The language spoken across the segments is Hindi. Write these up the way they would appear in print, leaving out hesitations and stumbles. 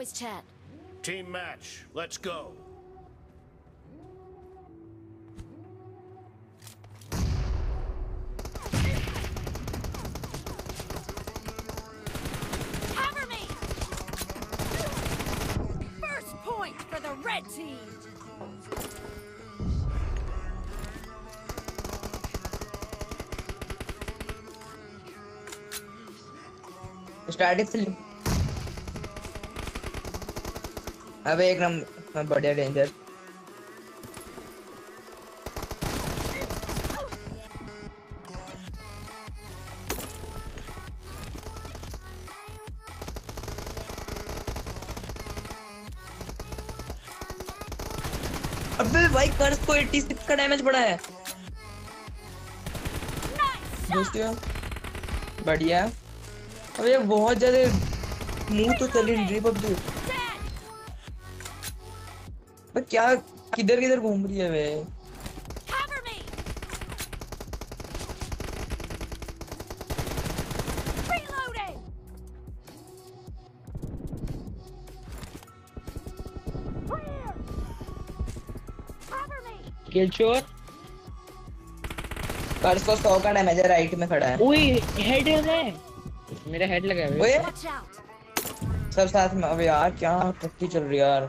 voice chat. Team match. Let's go. Cover me. First point for the red team. Starting से अब एक नंबर बढ़िया डेंजर अबे भाई कर्स को 86 का डैमेज पड़ा है दोस्तों बढ़िया। अब ये बहुत ज्यादा मुंह तो चली रही पबजी पर क्या किधर किधर घूम रही है वे किल चोर कर्स को 100 का डैमेज है राइट में खड़ा है ओए हेड है मेरा हेड लगा है ओए सब साथ में। अबे यार क्या टक्की चल रही है यार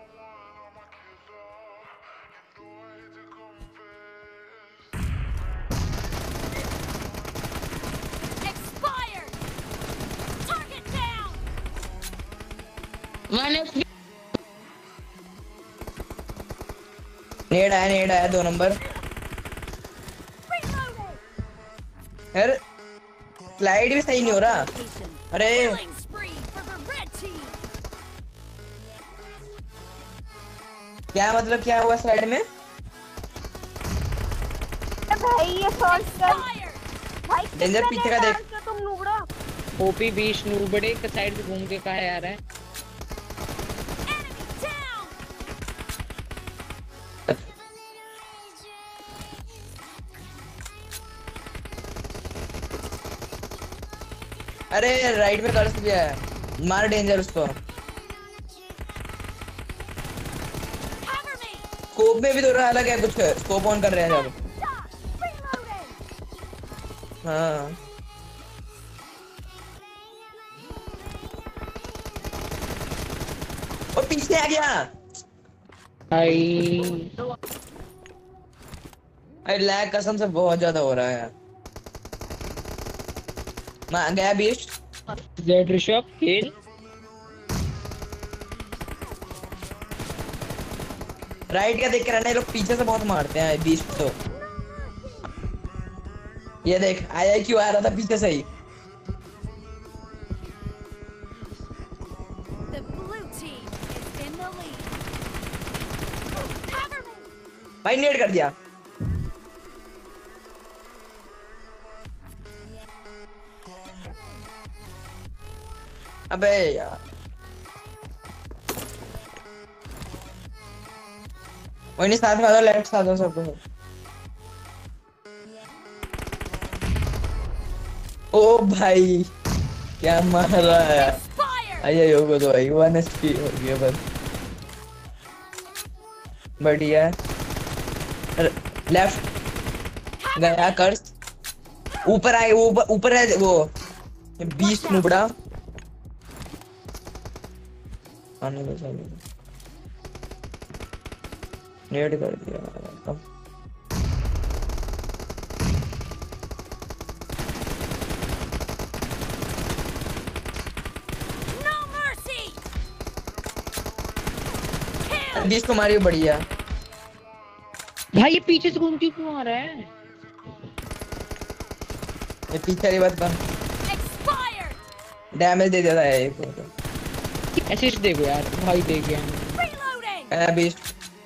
नेड आया 2 नंबर यार स्लाइड भी सही नहीं हो रहा। अरे क्या मतलब क्या हुआ स्लाइड में भाई ये सॉल्व कर भाई डेंजर पीछे का देख तुम नूबड़ा ओपी 20 नूबड़े के साइड से घूम के कहा आ रहा है अरे राइट में कर्स भी है मार डेंजर उसको स्कोप में भी थोड़ा अलग है कुछ स्कोप ऑन कर रहे हैं जब हाँ और पीछे आ गया अरे लैग कसम से बहुत ज्यादा हो रहा है मैं गया बीस्ट जेड्रिशॉप किल राइट का देख के रहना, ये लोग पीछे से बहुत मारते हैं बीस्ट तो। ये देख आया क्यों आ रहा था पीछे से ही। भाई नेट कर दिया। अबे यार वही नहीं, साथ में आ जाओ, लेफ्ट साथ हो सब। ओ भाई क्या मार रहा है। आइए योगो तो भाई 1 HP हो गया बस। बढ़िया लेफ्ट गया कर्स, ऊपर आए, ऊपर है वो 20 नुबड़ा आने में चाहिए। नेट कर दिया कम। बीस को मारी बढ़िया। भाई ये पीछे से घूम के क्यों आ रहा है? ये पीछे वाली बात बंद। डैमेज दे देता है एक। असिस्ट देखो यार भाई, दे गया बीस।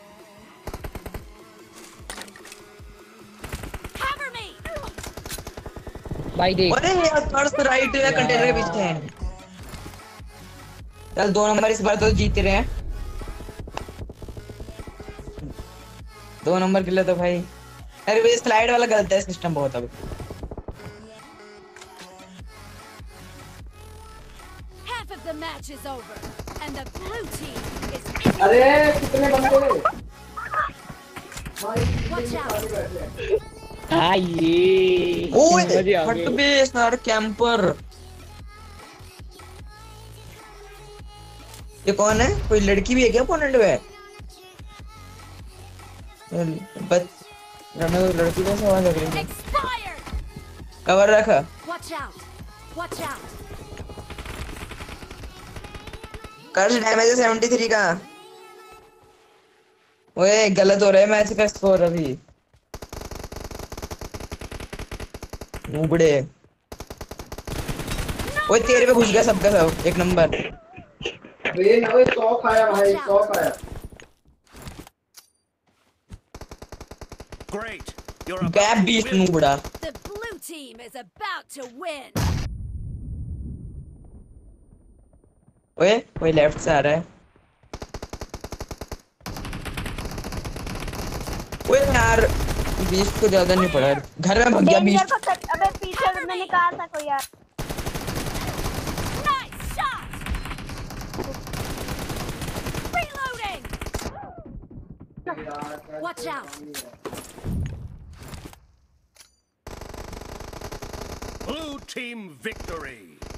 भाई देख। अरे यार फर्स्ट राइट है कंटेनर के पीछे है। चल 2 नंबर इस बार तो जीत रहे हैं। 2 नंबर के लिए तो भाई। अरे वो स्लाइड वाला गलत है सिस्टम बहुत। अब half of the match is over And the blue team is in. अरे कितने बंदे Watch out. हाँ ये ओए मजे आ हट गए। बे सार कैंपर। ये कौन है? कोई लड़की भी है क्या पोनेंट में? बस लड़की का सवाल लग रही है। Expired. कवर रखा। Watch out. Watch out. कर्ज डैमेज है 73 का। ओए गलत हो रहा है मैच का स्कोर अभी। मुबड़े। ओए तेरे पे घुस गया सबका सब। एक नंबर। वे ना 100 खाया भाई 100 खाया। Great. You're गैप about to 20 win. मुबड़ा। The blue team is about to win. ओए कोई लेफ्ट से आ रहा है। ओए यार 20 को ज्यादा नहीं पड़ा। घर में भाग गया 20। डेंजर को अबे पीछे में निकाल था कोई यार। Nice shot. Reloading. Watch out. Blue team victory.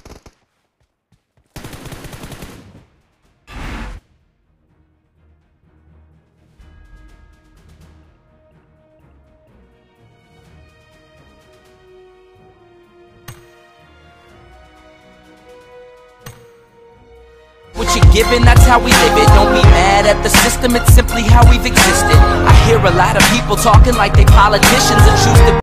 What you're given, that's how we live it. Don't be mad at the system, it's simply how we've existed. I hear a lot of people talking like they politicians and choose to